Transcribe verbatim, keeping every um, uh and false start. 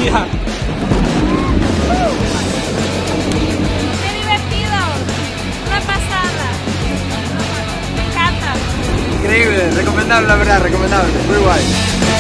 vida. ¡Qué divertido! Una pasada. Me encanta. Increíble, recomendable la verdad, recomendable, muy guay.